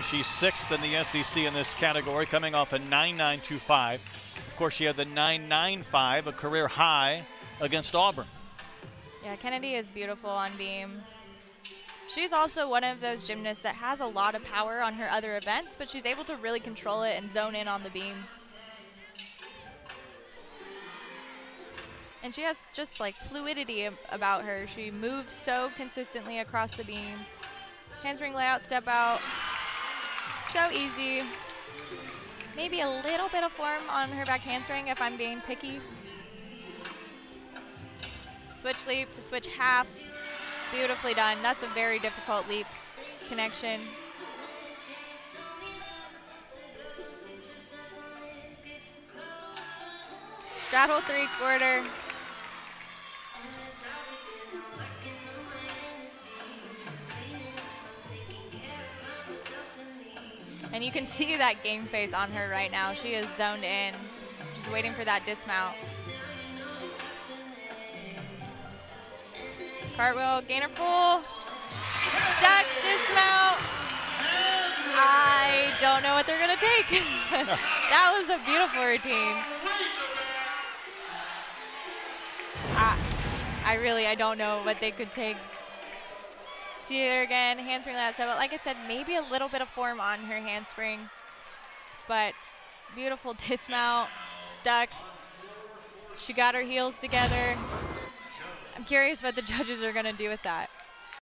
She's 6th in the SEC in this category, coming off a 9.925. Of course, she had the 9.95, a career high against Auburn. Yeah, Kennedy is beautiful on beam. She's also one of those gymnasts that has a lot of power on her other events, but she's able to really control it and zone in on the beam. And she has just like fluidity about her. She moves so consistently across the beam. Handspring layout, step out. So easy. Maybe a little bit of form on her back handspring if I'm being picky. Switch leap to switch half. Beautifully done. That's a very difficult leap connection. Straddle 3/4. And you can see that game face on her right now. She is zoned in, just waiting for that dismount. Cartwheel, gainer full, stuck, dismount. I don't know what they're gonna take. That was a beautiful routine. I don't know what they could take. See there again, handspring layout step out. Like I said, maybe a little bit of form on her handspring, but beautiful dismount, stuck. She got her heels together. I'm curious what the judges are gonna do with that.